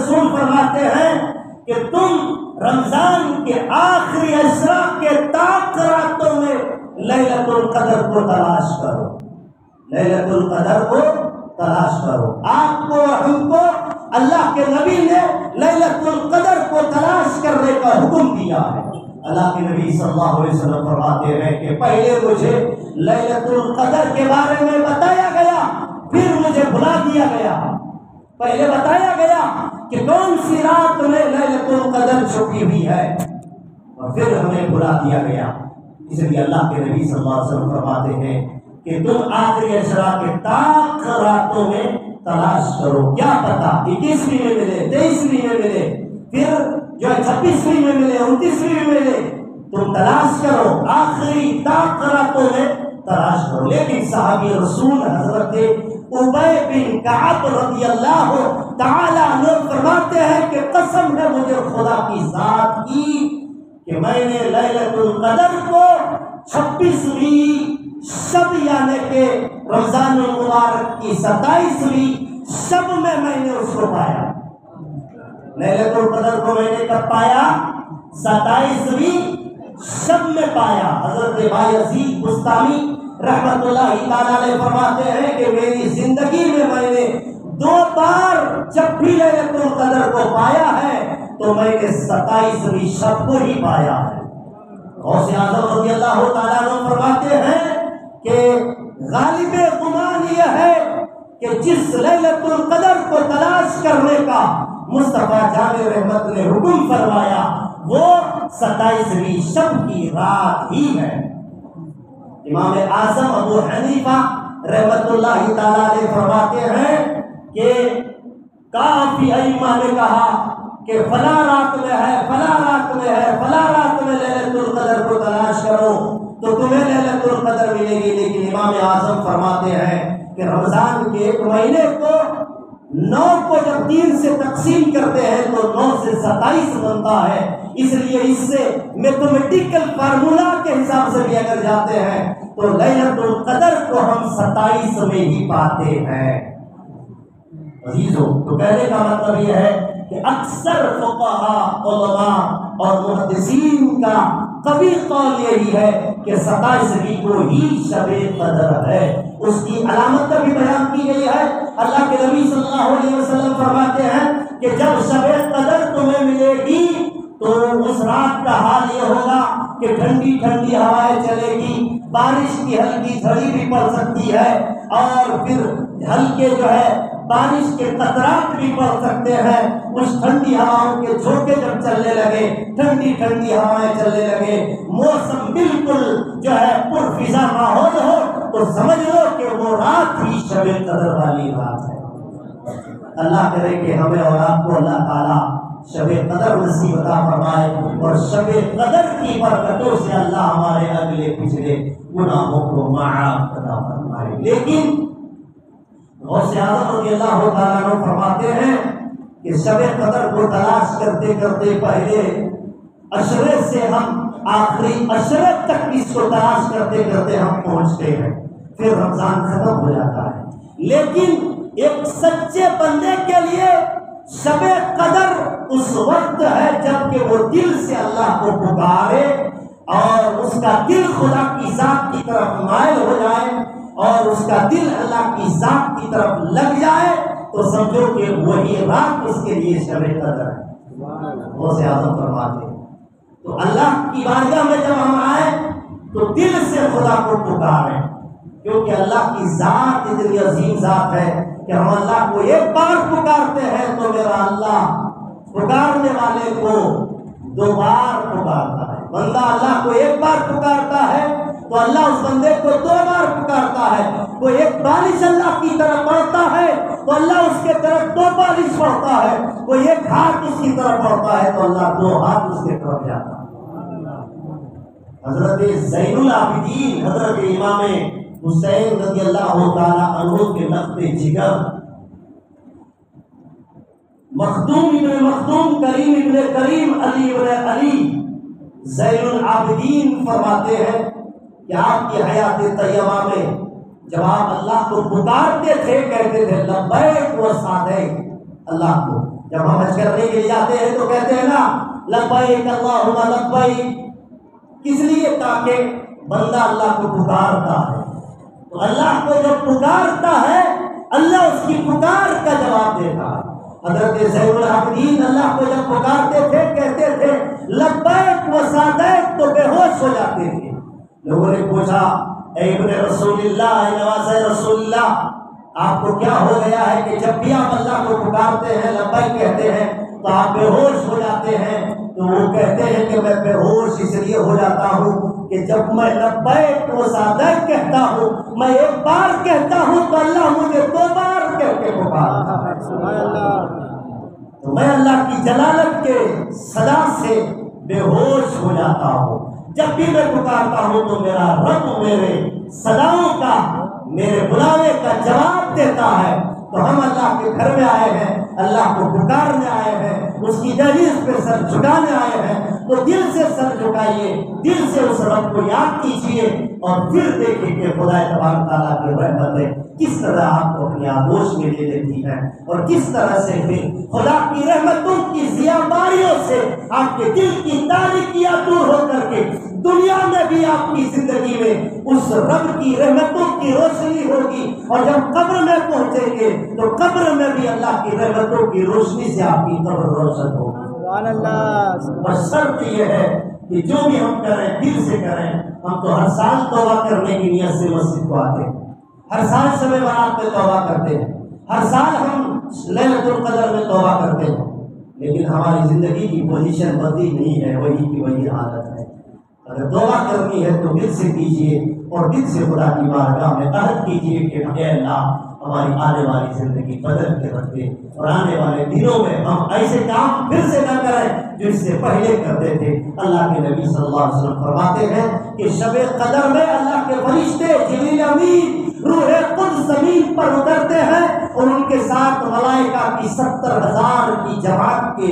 رسول فرماتے ہیں کہ تم رمضان کے آخری عشرہ کے تاک راتوں میں لیلۃ القدر کو تلاش کرو، لیلۃ القدر کو تلاش کرو۔ آپ کو اور ہم کو اللہ کے نبی نے لیلۃ القدر کو تلاش کرنے کا حکم دیا ہے۔ اللہ کے نبی صلی اللہ علیہ وسلم فرماتے ہیں کہ پہلے مجھے لیلۃ القدر کے بارے میں بتایا گیا، پھر مجھے بلا دیا گیا۔ پہلے بتایا گیا کہ کون سی رات میں لیلۃ القدر چھپی ہوئی ہے، اور پھر ہمیں بلا دیا گیا۔ اس لیے اللہ کے نبی صلی اللہ علیہ وسلم فرماتے ہیں کہ تم آخری عشرہ کے تاک راتوں میں تلاش کرو، کیا پتا 21ویں میں ملے، 23ویں میں ملے، پھر جو 26ویں میں ملے، 29ویں میں ملے، تم تلاش کرو، آخری تاک راتوں میں تلاش کرو۔ لیکن صحابی رسول حضرت ابی بن کعب رضی اللہ تعالی عنہ فرماتے ہیں کہ قسم ہے مجھے خدا کی ذات کی کہ میں نے لیلۃ القدر کو 26ویں شب یعنی کہ رمضان المبارک کی 27ویں شب میں نے اس کو پایا۔ لیلۃ القدر کو میں نے کب پایا؟ 27ویں شب میں پایا۔ حضرت بایزید بستامی رحمت اللہ تعالی علیہ فرماتے ہیں کہ میری زندگی میں نے 2 بار جب بھی لیلۃ القدر کو پایا ہے تو میں نے 27ویں شب کو ہی پایا ہے۔ غوث اعظم رضی اللہ تعالیٰ عنہ فرماتے ہیں کہ غالب گمان یہ ہے کہ جس لیلۃ القدر کو تلاش کرنے کا مصطفیٰ جامع رحمت نے حکم فرمایا وہ 27ویں شب کی رات ہی ہے۔ امام اعظم ابو حنیفہ رحمت اللہ تعالیٰ علیہ فرماتے ہیں کہ کافی ائمہ نے کہا کہ فلاں رات میں ہے، فلاں رات میں ہے، فلاں رات میں لیلۃ القدر کو تلاش کرو تو تمہیں لیلۃ القدر ملے گی۔ لیکن امام اعظم فرماتے ہیں کہ رمضان کے ایک مہینے کو 9 کو جب 3 سے تقسیم کرتے ہیں تو 9 سے 27 بنتا ہے۔ اس لیے اس سے میتھمیٹیکل فارمولا کے حساب سے بھی اگر جاتے ہیں تو لیلۃ القدر کو ہم 27 میں ہی پاتے ہیں۔ عزیزو، تو کہنے کا مطلب یہ ہے کہ اکثر فقہاء، علماء اور محدثین کا قوی قول یہی ہے کہ 27ویں کو ہی شب قدر ہے۔ اس کی علامت بھی بیان کی گئی ہے۔ اللہ کے نبی صلی اللہ علیہ وسلم فرماتے ہیں کہ جب شب قدر تمہیں ملے گی تو اس رات کا حال یہ ہوگا کہ ٹھنڈی ٹھنڈی ہوائیں چلے گی، بارش کی ہلکی جھڑی بھی پڑ سکتی ہے، اور پھر ہلکے جو ہے بارش کے قطرات بھی پڑ سکتے ہیں۔ اس ٹھنڈی ہواؤں کے جھونکے جب چلنے لگے، ٹھنڈی ٹھنڈی ہوائیں چلنے لگے، موسم بالکل جو ہے پرفضا ماحول ہو تو سمجھ لو کہ وہ رات ہی شب قدر والی رات ہے۔ اللہ کرے کہ ہمیں اور آپ کو اللہ تعالیٰ شب قدر نصیب عطا فرمائے، اور شب قدر کی برکتوں سے اللہ ہمارے اگلے پچھلے گناہوں کو معاف عطا فرمائے۔ لیکن غوث اعظم رضی اللہ تعالیٰ عنہ فرماتے ہیں کہ شب قدر کو تلاش کرتے کرتے پہلے عشرے سے ہم آخری عشرے تک اس کو تلاش کرتے کرتے ہم پہنچتے ہیں، پھر رمضان ختم ہو جاتا ہے۔ لیکن ایک سچے بندے کے لیے شب قدر اس وقت ہے جب کہ وہ دل سے اللہ کو پکارے اور اس کا دل خدا کی ذات کی طرف مائل ہو جائے اور اس کا دل اللہ کی ذات کی طرف لگ جائے تو سمجھو کہ وہی رات اس کے لیے شب قدر ہے۔ وہ سے اعظم فرماتے ہیں تو اللہ کی بارگاہ میں جب ہم آئے تو دل سے خدا کو پکاریں، کیونکہ اللہ کی ذات اتنی عظیم ذات ہے کہ ہم اللہ کو ایک بار پکارتے ہیں تو میرا اللہ پکارنے والے کو 2 بار پکارتا ہے۔ بندہ اللہ کو ایک بار پکارتا ہے تو اللہ اس بندے کو 2 بار پکارتا ہے۔ کوئی ایک بالش اللہ کی طرف بڑھتا ہے تو اللہ اس کے طرف 2 بالش بڑھتا ہے، کوئی ایک ہاتھ اس کی طرف بڑھتا ہے تو اللہ 2 ہاتھ اس کے طرف جاتا ہے۔ حضرت زین العابدین حضرت امام حسین رضی اللہ تعالی عنہ کے نقد جگر مخدوم ابن مخدوم، کریم ابن کریم، علی ابن علی زین العابدین فرماتے ہیں کہ آپ کی حیات طیبہ میں جب آپ اللہ کو پکارتے تھے کہتے تھے لبیک و سعدیک، اللہ کو جب ہم حج کرنے کے لیے جاتے ہیں تو کہتے ہیں نا لبیک اللہم لبیک، کس لیے؟ تاکہ بندہ اللہ کو پکارتا ہے، تو اللہ کو جب پکارتا ہے اللہ اس کی پکار کا جواب دیتا ہے۔ حضرت زین العابدین اللہ کو جب پکارتے تھے کہتے تھے لبیک و سعدیک، تو بے ہوش ہو جاتے تھے۔ لوگوں نے پوچھا اے ابن رسول اللہ، اے نواز رسول اللہ، آپ کو کیا ہو گیا ہے کہ جب بھی آپ اللہ کو پکارتے ہیں لبیک کہتے ہیں تو آپ بے ہوش ہو جاتے ہیں؟ تو وہ کہتے ہیں کہ میں بے ہوش اس لیے ہو جاتا ہوں کہ جب میں لبیک و سعدیک کہتا ہوں، میں ایک بار کہتا ہوں تو اللہ مجھے 2 بار کہہ کے پکارتا ہے، تو میں اللہ کی جلالت کے صدا سے بے ہوش ہو جاتا ہوں۔ جب بھی میں پکارتا ہوں تو میرا رب میرے صداؤں کا، میرے بلاوے کا جواب دیتا ہے۔ تو ہم اللہ کے گھر میں آئے ہیں، اللہ کو پکارنے آئے ہیں، اس کی دہلیز پہ سر جھکانے آئے ہیں، تو دل سے سر جھکائیے، دل سے اس رب کو یاد کیجیے، اور پھر دیکھیں کہ خدا تبارک تعالیٰ کی رحمتیں کس طرح آپ کو اپنی آغوش میں لے لیتی ہیں، اور کس طرح سے پھر خدا کی رحمتوں کی ضیاء باریوں سے آپ کے دل کی تاریکیاں دور ہو کر کے دنیا میں بھی آپ کی زندگی میں اس رب کی رحمتوں کی روشنی ہوگی، اور جب قبر میں پہنچیں گے تو قبر میں بھی اللہ کی رحمتوں کی روشنی سے آپ کی قبر روشن ہوگی۔ سبحان اللہ۔ بس شرط یہ ہے کہ جو بھی ہم کریں دل سے کریں۔ ہم تو ہر سال توبہ کرنے کی نیت سے مسجد کو آتے ہیں، ہر سال شب برات میں توبہ کرتے ہیں، ہر سال ہم لیلۃ القدر میں توبہ کرتے ہیں، لیکن ہماری زندگی کی پوزیشن بدلی نہیں ہے، وہی کی وہی حالت ہے۔ اگر توبہ کرنی ہے تو دل سے کیجیے، اور دل سے خدا کی بارگاہ میں عہد کیجیے کہ اے اللہ ہماری آنے والی زندگی بدل کے رکھ دے، اور آنے والے دنوں میں ہم ایسے کام پھر سے نہ کریں جو اس سے پہلے کرتے تھے۔ اللہ کے نبی صلی اللہ علیہ وسلم فرماتے ہیں کہ شب قدر میں اللہ کے فرشتے جبریل امین روح قدس زمین پر اترتے ہیں، اور ان کے ساتھ ملائکہ کی 70,000 کی جماعت کے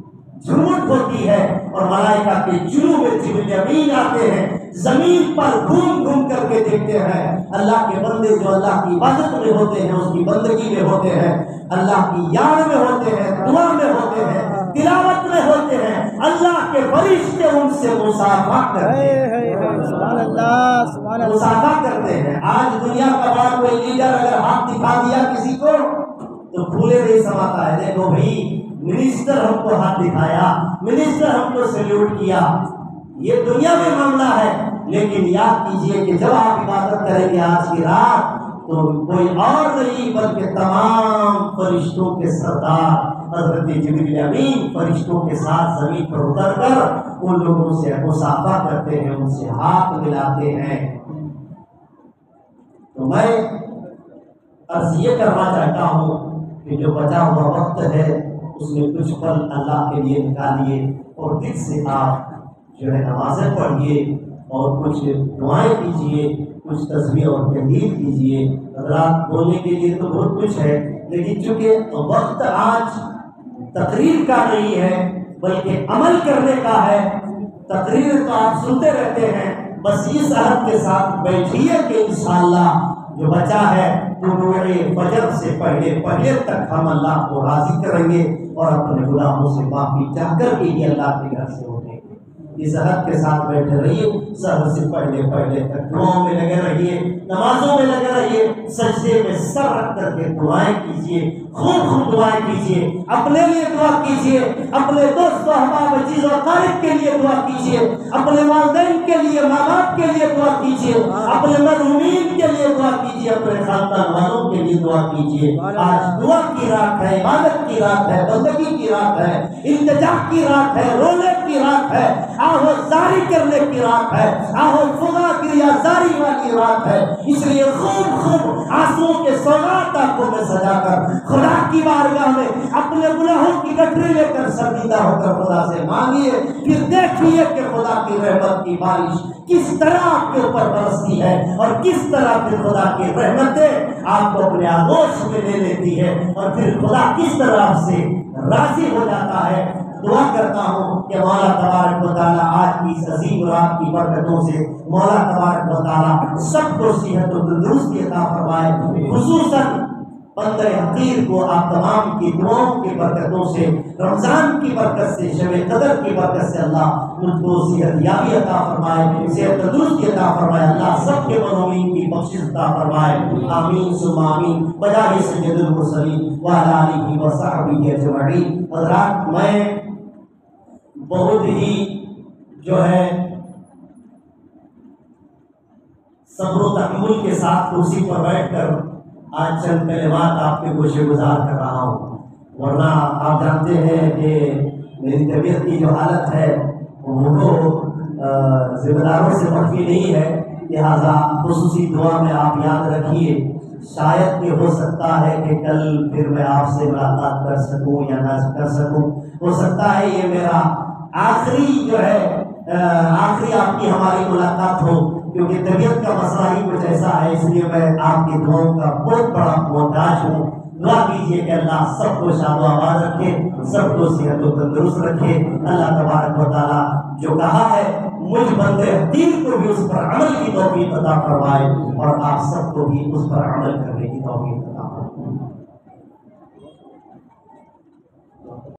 جھوٹ ہوتی ہے، اور ملائکہ کے جنوب میں جبریل امین آتے ہیں، زمین پر گھوم گھوم کر کے دیکھتے ہیں اللہ کے بندے جو اللہ کی عبادت میں ہوتے ہیں، اس کی بندگی میں ہوتے ہیں، اللہ کی یاد میں ہوتے ہیں، دعا میں ہوتے ہیں، تلاوت میں ہوتے ہیں، اللہ کے فرشتے ان سے مصافحہ کرتے ہیں، سبحان اللہ سبحان اللہ، مصافحہ کرتے ہیں۔ آج دنیا کا بڑا کوئی لیڈر اگر ہاتھ دکھا دیا کسی کو تو پھولے نہیں سماتا ہے، دیکھو بھائی منسٹر ہم کو ہاتھ دکھایا، منسٹر ہم کو سیلیوٹ کیا، یہ دنیا میں معاملہ ہے۔ لیکن یاد کیجئے کہ جب آپ عبادت کریں گے آج کی رات تو کوئی اور نہیں بلکہ تمام فرشتوں کے سردار حضرت جبریل امین فرشتوں کے ساتھ زمین پر اتر کر ان لوگوں سے مصافحہ کرتے ہیں، ان سے ہاتھ ملاتے ہیں۔ تو میں عرض یہ کرنا چاہتا ہوں کہ جو بچا ہوا وقت ہے اس میں کچھ پل اللہ کے لیے نکالیے، اور دل سے آپ جو ہے نمازیں پڑھیے، اور کچھ دعائیں کیجیے، کچھ تسبیح اور تحلیل کیجیے۔ حضرات بولنے کے لیے تو بہت کچھ ہے، لیکن چونکہ وقت آج تقریر کا نہیں ہے بلکہ عمل کرنے کا ہے۔ تقریر تو آپ سنتے رہتے ہیں، بس اس عہد کے ساتھ بیٹھیے کہ انشاءاللہ جو بچا ہے طلوع فجر سے پہلے تک ہم اللہ کو راضی کریں گے، اور اپنے گناہوں سے معافی چاہ کر کے ہی اللہ کے گھر سے اٹھیں گے۔ اس عہد کے ساتھ بیٹھے رہیے، سحر سے پہلے تک دعاؤں میں لگے رہیے، نمازوں میں لگے رہیے، سجدے میں سر رکھ کر کے دعائیں کیجیے، خوب دعائیں کیجیے، اپنے لیے دعا کیجیے، اپنے دوست و احباب عزیز و اقارب کے لیے دعا کیجیے، اپنے والدین کے لیے، ماں باپ کے لیے دعا کیجیے، اپنے مرحومین کے لیے دعا کیجیے، اپنے خاندان والوں کے لیے دعا کیجیے۔ آج دعا کی رات ہے، عبادت کی رات ہے، بندگی کی رات ہے، التجا کی رات ہے، رونے کی رات ہے، آہو زاری کرنے کی رات ہے، آہو خدا کی ریاضاری والی رات ہے۔ اس لیے خوب آنسوؤں کے سوغات آپ کو میں سجا کر خدا کی بارگاہ میں اپنے گناہوں کی گٹری لے کر سرمیدہ ہو کر خدا سے مانگیے، پھر دیکھیے کہ خدا کی رحمت کی بارش کس طرح آپ کے اوپر برستی ہے، اور کس طرح پھر خدا کی رحمتیں آپ کو اپنے آغوش میں لے لیتی ہے، اور پھر خدا کس طرح آپ سے راضی ہو جاتا ہے۔ دعا کرتا ہوں کہ مولا تبارک و تعالیٰ آج کی اس عظیم رات کی برکتوں سے مولا تبارک و تعالیٰ سب کو صحت و تندرستی عطا فرمائے، خصوصاً بندہ حقیر کو آپ تمام کی دعاؤں کی برکتوں سے، رمضان کی برکت سے، شب قدر کی برکت سے اللہ مجھ کو صحت یابی عطا فرمائے، صحت تندرستی عطا فرمائے، اللہ سب کے مظلومین کی بخشش عطا فرمائے، آمین ثم آمین بجاہ سید المرسلین وعلی آلہ وصحبہ اجمعین۔ حضرات، میں بہت ہی جو ہے صبر و تحمل کے ساتھ کرسی پر بیٹھ کر آج چند کلمات آپ کے گوشے گزار کر رہا ہوں، ورنہ آپ جانتے ہیں کہ میری طبیعت کی جو حالت ہے وہ ذمہ داروں سے مخفی نہیں ہے، لہٰذا خصوصی دعا میں آپ یاد رکھیے، شاید کہ ہو سکتا ہے کہ کل پھر میں آپ سے ملاقات کر سکوں یا نہ کر سکوں، ہو سکتا ہے یہ میرا آخری جو ہے آخری آپ کی ہماری ملاقات ہو، کیونکہ طبیعت کا مسئلہ ہی کچھ ایسا ہے، اس لیے میں آپ کی دعاؤں کا بہت بڑا محتاج ہوں۔ دعا کیجیے کہ اللہ سب کو شاد و آباد رکھے، سب کو صحت و تندرست رکھے۔ اللہ تبارک و تعالیٰ جو کہا ہے مجھ بندے دین کو بھی اس پر عمل کی توفیق عطا فرمائے، اور آپ سب کو بھی اس پر عمل کرنے کی توفیق عطا فرمائے۔